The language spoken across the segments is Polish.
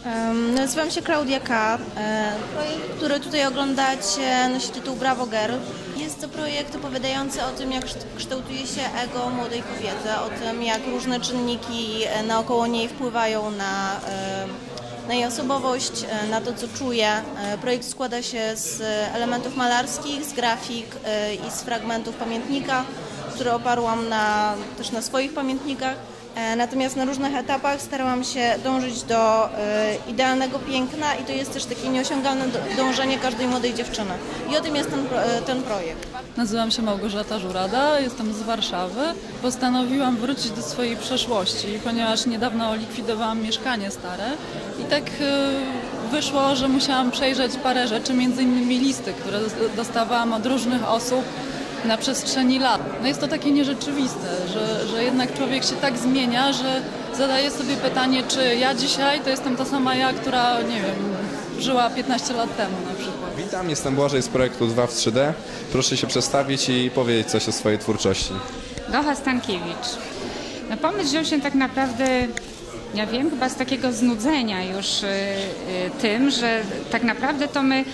Nazywam się Klaudia K. Projekt, który tutaj oglądacie, nosi tytuł Bravo Girl. Jest to projekt opowiadający o tym, jak kształtuje się ego młodej kobiety, o tym, jak różne czynniki naokoło niej wpływają na jej osobowość, na to, co czuje. Projekt składa się z elementów malarskich, z grafik i z fragmentów pamiętnika, które oparłam też na swoich pamiętnikach. Natomiast na różnych etapach starałam się dążyć do idealnego piękna i to jest też takie nieosiągalne dążenie każdej młodej dziewczyny. I o tym jest ten projekt. Nazywam się Małgorzata Żurada, jestem z Warszawy. Postanowiłam wrócić do swojej przeszłości, ponieważ niedawno likwidowałam mieszkanie stare i tak wyszło, że musiałam przejrzeć parę rzeczy, między innymi listy, które dostawałam od różnych osób na przestrzeni lat. No jest to takie nierzeczywiste, że jednak człowiek się tak zmienia, że zadaje sobie pytanie, czy ja dzisiaj to jestem ta sama ja, która, nie wiem, żyła 15 lat temu na przykład. Witam, jestem Błażej z projektu 2 w 3D. Proszę się przedstawić i powiedzieć coś o swojej twórczości. Gocha Stankiewicz. No pomysł wziął się tak naprawdę, ja wiem, chyba z takiego znudzenia już tym, że tak naprawdę to my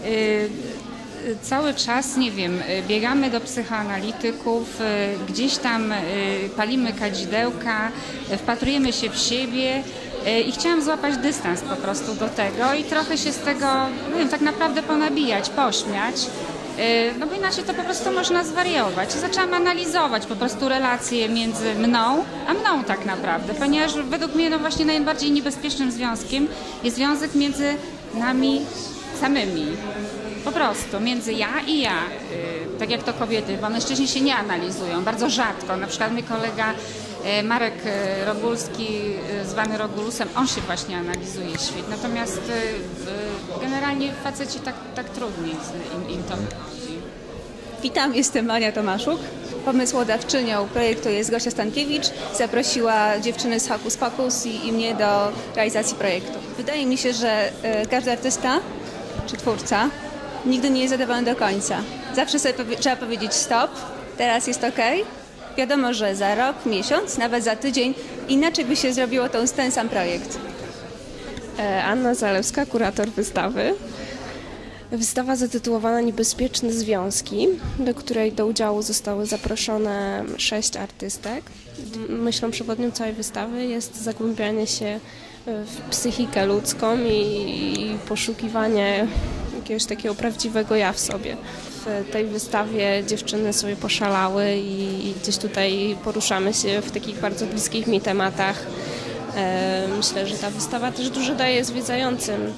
cały czas, nie wiem, biegamy do psychoanalityków, gdzieś tam palimy kadzidełka, wpatrujemy się w siebie i chciałam złapać dystans po prostu do tego i trochę się z tego, nie wiem, tak naprawdę ponabijać, pośmiać. No bo inaczej to po prostu można zwariować. I zaczęłam analizować po prostu relacje między mną a mną tak naprawdę, ponieważ według mnie no właśnie najbardziej niebezpiecznym związkiem jest związek między nami samymi. Po prostu, między ja i ja, tak jak to kobiety, bo mężczyźni się nie analizują, bardzo rzadko. Na przykład mój kolega Marek Rogulski, zwany Rogulusem, on się właśnie analizuje świat. Natomiast generalnie faceci tak trudniej im to wychodzi. Witam, jestem Ania Tomaszuk. Pomysłodawczynią projektu jest Gosia Stankiewicz. Zaprosiła dziewczyny z Hokus Pokus i mnie do realizacji projektu. Wydaje mi się, że każdy artysta czy twórca nigdy nie jest zadowolony do końca. Zawsze sobie trzeba powiedzieć stop, teraz jest ok. Wiadomo, że za rok, miesiąc, nawet za tydzień inaczej by się zrobiło ten sam projekt. Anna Zalewska, kurator wystawy. Wystawa zatytułowana Niebezpieczne związki, do której do udziału zostały zaproszone 6 artystek. Myślą przewodnią całej wystawy jest zagłębianie się w psychikę ludzką i poszukiwanie jakiegoś takiego prawdziwego ja w sobie. W tej wystawie dziewczyny sobie poszalały i gdzieś tutaj poruszamy się w takich bardzo bliskich mi tematach. Myślę, że ta wystawa też dużo daje zwiedzającym,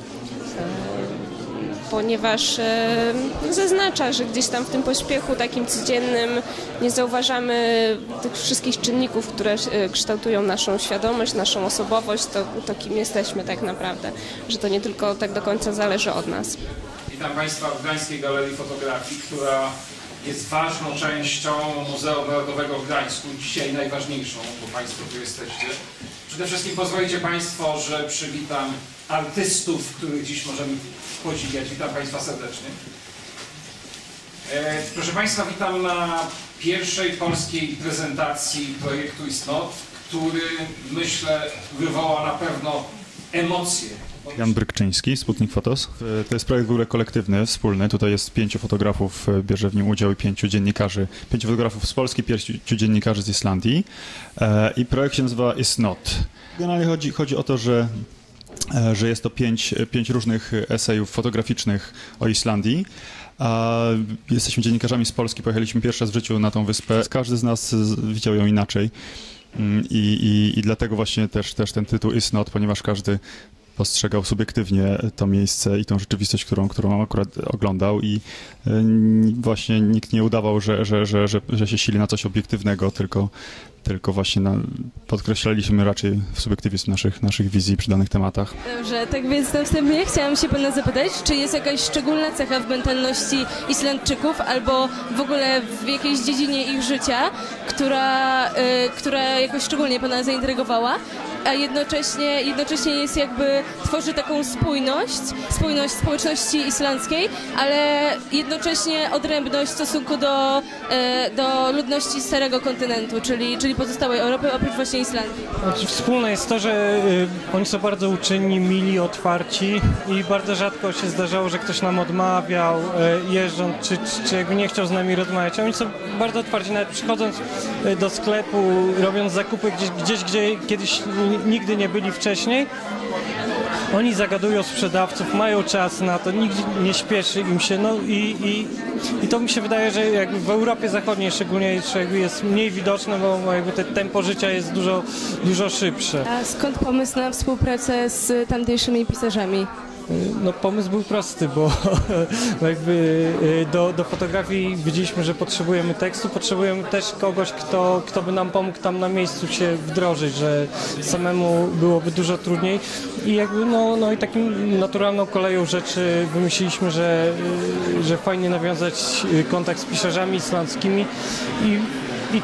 ponieważ zaznacza, że gdzieś tam w tym pośpiechu takim codziennym nie zauważamy tych wszystkich czynników, które kształtują naszą świadomość, naszą osobowość, to kim jesteśmy tak naprawdę, że to nie tylko tak do końca zależy od nas. Witam Państwa w Gdańskiej Galerii Fotografii, która jest ważną częścią Muzeum Narodowego w Gdańsku, dzisiaj najważniejszą, bo Państwo tu jesteście. Przede wszystkim pozwolicie Państwo, że przywitam artystów, których dziś możemy podziwiać. Witam Państwa serdecznie. Proszę Państwa, witam na pierwszej polskiej prezentacji projektu Istnot, który, myślę, wywoła na pewno emocje. Jan Brykczyński, Sputnik Fotos. To jest projekt w ogóle kolektywny, wspólny. Tutaj jest 5 fotografów, bierze w nim udział i 5 dziennikarzy. 5 fotografów z Polski, 5 dziennikarzy z Islandii. I projekt się nazywa Is Not. Generalnie chodzi o to, że jest to 5 różnych esejów fotograficznych o Islandii. Jesteśmy dziennikarzami z Polski, pojechaliśmy pierwszy raz w życiu na tą wyspę. Każdy z nas widział ją inaczej. I dlatego właśnie też ten tytuł Is Not, ponieważ każdy postrzegał subiektywnie to miejsce i tą rzeczywistość, którą akurat oglądał i właśnie nikt nie udawał, że się sili na coś obiektywnego, tylko właśnie podkreślaliśmy raczej subiektywizm naszych wizji przy danych tematach. Dobrze, tak więc na wstępie chciałam się Pana zapytać, czy jest jakaś szczególna cecha w mentalności Islandczyków albo w ogóle w jakiejś dziedzinie ich życia, która jakoś szczególnie Pana zaintrygowała? a jednocześnie jest jakby, tworzy taką spójność społeczności islandzkiej, ale jednocześnie odrębność w stosunku do ludności starego kontynentu, czyli pozostałej Europy, oprócz właśnie Islandii. Znaczy, wspólne jest to, że oni są bardzo uczynni, mili, otwarci i bardzo rzadko się zdarzało, że ktoś nam odmawiał jeżdżąc, czy jakby nie chciał z nami rozmawiać. Oni są bardzo otwarci, nawet przychodząc do sklepu, robiąc zakupy gdzieś, gdzie kiedyś nigdy nie byli wcześniej. Oni zagadują sprzedawców, mają czas na to, nikt nie śpieszy im się, no i to mi się wydaje, że jakby w Europie Zachodniej szczególnie jest mniej widoczne, bo jakby te tempo życia jest dużo szybsze. A skąd pomysł na współpracę z tamtejszymi pisarzami? No pomysł był prosty, bo jakby do fotografii widzieliśmy, że potrzebujemy tekstu, potrzebujemy też kogoś, kto by nam pomógł tam na miejscu się wdrożyć, że samemu byłoby dużo trudniej i jakby no i takim naturalną koleją rzeczy wymyśliliśmy, że fajnie nawiązać kontakt z pisarzami islandzkimi i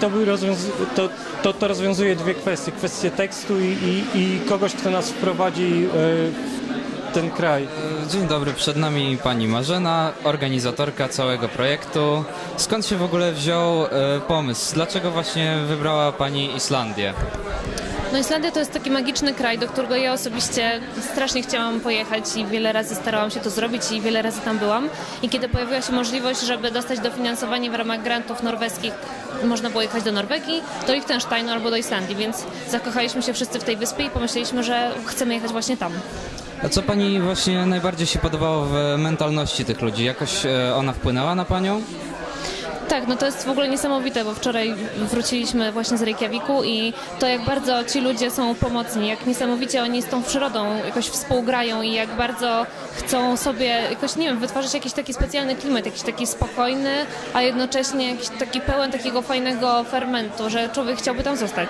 to rozwiązuje dwie kwestie. Kwestię tekstu i kogoś, kto nas wprowadzi ten kraj. Dzień dobry, przed nami pani Marzena, organizatorka całego projektu. Skąd się w ogóle wziął pomysł? Dlaczego właśnie wybrała pani Islandię? No Islandia to jest taki magiczny kraj, do którego ja osobiście strasznie chciałam pojechać i wiele razy starałam się to zrobić i wiele razy tam byłam. I kiedy pojawiła się możliwość, żeby dostać dofinansowanie w ramach grantów norweskich, można było jechać do Norwegii, do Liechtensteinu albo do Islandii, więc zakochaliśmy się wszyscy w tej wyspie i pomyśleliśmy, że chcemy jechać właśnie tam. A co pani właśnie najbardziej się podobało w mentalności tych ludzi? Jakoś ona wpłynęła na panią? Tak, no to jest w ogóle niesamowite, bo wczoraj wróciliśmy właśnie z Reykjaviku i to jak bardzo ci ludzie są pomocni, jak niesamowicie oni z tą przyrodą jakoś współgrają i jak bardzo chcą sobie jakoś, nie wiem, wytwarzać jakiś taki specjalny klimat, jakiś taki spokojny, a jednocześnie jakiś taki pełen takiego fajnego fermentu, że człowiek chciałby tam zostać.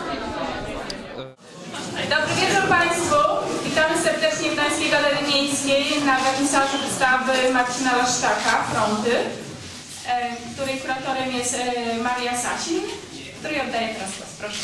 Dobry wieczór Państwu. Witamy serdecznie w Gdańskiej Galerii Miejskiej na wernisażu wystawy Marcina Laszczaka Fronty, której kuratorem jest Maria Sasin, której oddaję teraz głos. Proszę.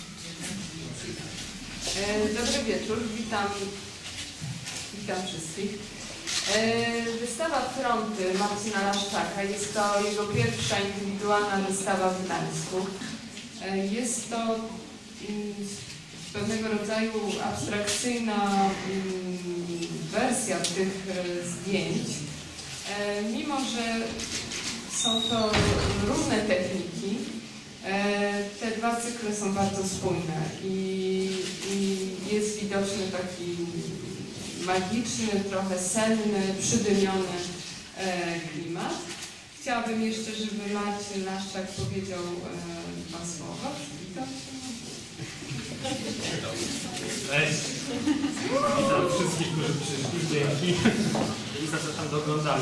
Dobry wieczór, witam wszystkich. Wystawa Fronty Marcina Laszczaka jest to jego pierwsza indywidualna wystawa w Gdańsku. Jest to pewnego rodzaju abstrakcyjna wersja tych zdjęć, mimo że są to różne techniki, te dwa cykle są bardzo spójne i jest widoczny taki magiczny, trochę senny, przydymiony klimat. Chciałabym jeszcze, żeby Marcin Laszczak powiedział dwa słowa. Cześć. Witam wszystkich, którzy przyszli. Dzięki. I zapraszam do oglądania.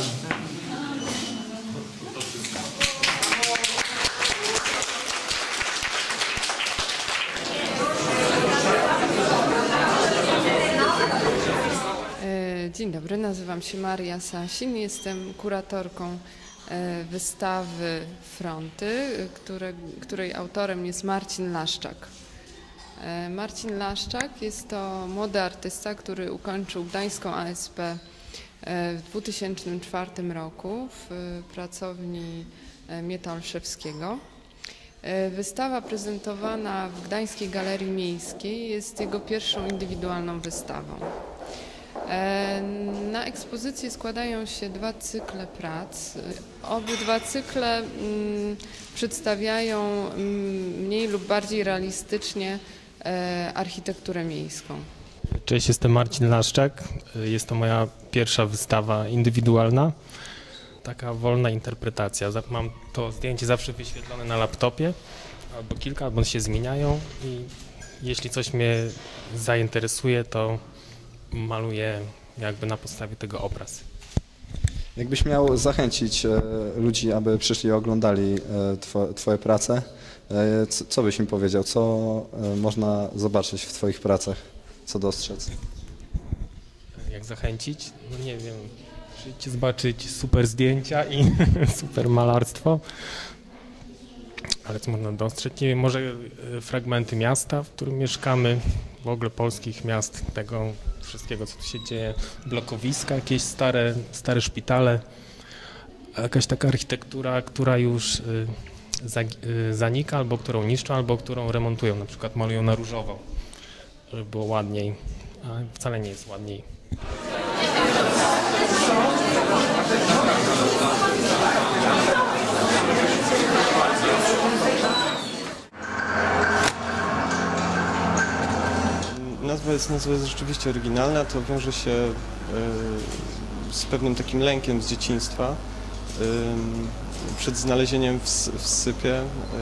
To wszystko. Dzień dobry, nazywam się Maria Sasin, jestem kuratorką wystawy Fronty, której autorem jest Marcin Laszczak. Marcin Laszczak jest to młody artysta, który ukończył Gdańską ASP w 2004 roku w pracowni Mieta Olszewskiego. Wystawa prezentowana w Gdańskiej Galerii Miejskiej jest jego pierwszą indywidualną wystawą. Na ekspozycję składają się dwa cykle prac. Obydwa cykle przedstawiają mniej lub bardziej realistycznie architekturę miejską. Cześć, jestem Marcin Laszczak. Jest to moja pierwsza wystawa indywidualna. Taka wolna interpretacja. Mam to zdjęcie zawsze wyświetlone na laptopie, albo kilka, albo się zmieniają i jeśli coś mnie zainteresuje, to maluję jakby na podstawie tego obraz. Jakbyś miał zachęcić ludzi, aby przyszli i oglądali twoje prace, co byś im powiedział? Co można zobaczyć w twoich pracach? Co dostrzec? Jak zachęcić? No nie wiem. Przyjdźcie zobaczyć super zdjęcia i super malarstwo. Ale co można dostrzec? Nie wiem, może fragmenty miasta, w którym mieszkamy. w ogóle polskich miast, tego wszystkiego, co tu się dzieje. Blokowiska, jakieś stare szpitale, jakaś taka architektura, która już zanika, albo którą niszczą, albo którą remontują, na przykład malują na różowo, żeby było ładniej, a wcale nie jest ładniej. Nazwa jest rzeczywiście oryginalna, to wiąże się z pewnym takim lękiem z dzieciństwa. Przed znalezieniem w sypie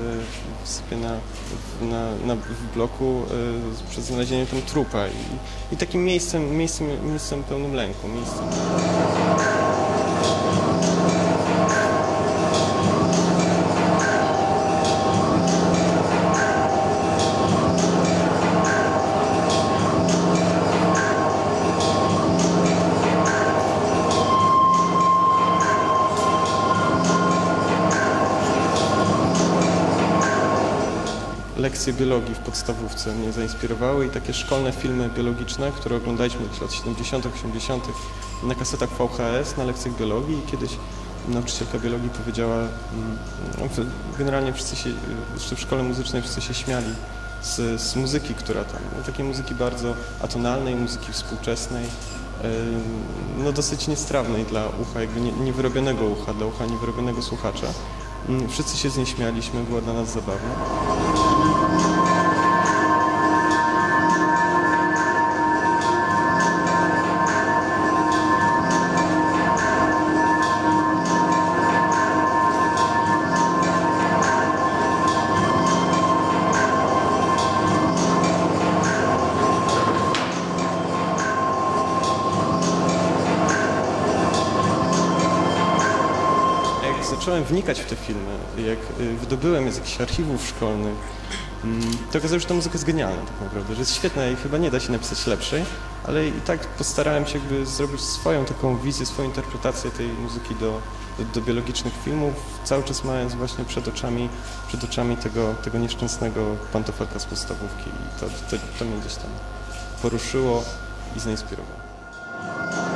w bloku, przed znalezieniem tam trupa i takim miejscem pełnym lęku. Lekcje biologii w podstawówce mnie zainspirowały i takie szkolne filmy biologiczne, które oglądaliśmy w lat 70., 80. na kasetach VHS, na lekcjach biologii i kiedyś nauczycielka biologii powiedziała, generalnie wszyscy się, jeszcze w szkole muzycznej wszyscy się śmiali z muzyki, która tam, takiej muzyki bardzo atonalnej, muzyki współczesnej, dosyć niestrawnej dla ucha, jakby niewyrobionego ucha, dla ucha niewyrobionego słuchacza. Wszyscy się z niej śmialiśmy, była dla nas zabawna. Zacząłem wnikać w te filmy, jak wydobyłem je z jakichś archiwów szkolnych, to okazało się, że ta muzyka jest genialna tak naprawdę, że jest świetna i chyba nie da się napisać lepszej, ale i tak postarałem się jakby zrobić swoją taką wizję, swoją interpretację tej muzyki do biologicznych filmów, cały czas mając właśnie przed oczami tego nieszczęsnego pantofelka z podstawówki i to mnie gdzieś tam poruszyło i zainspirowało.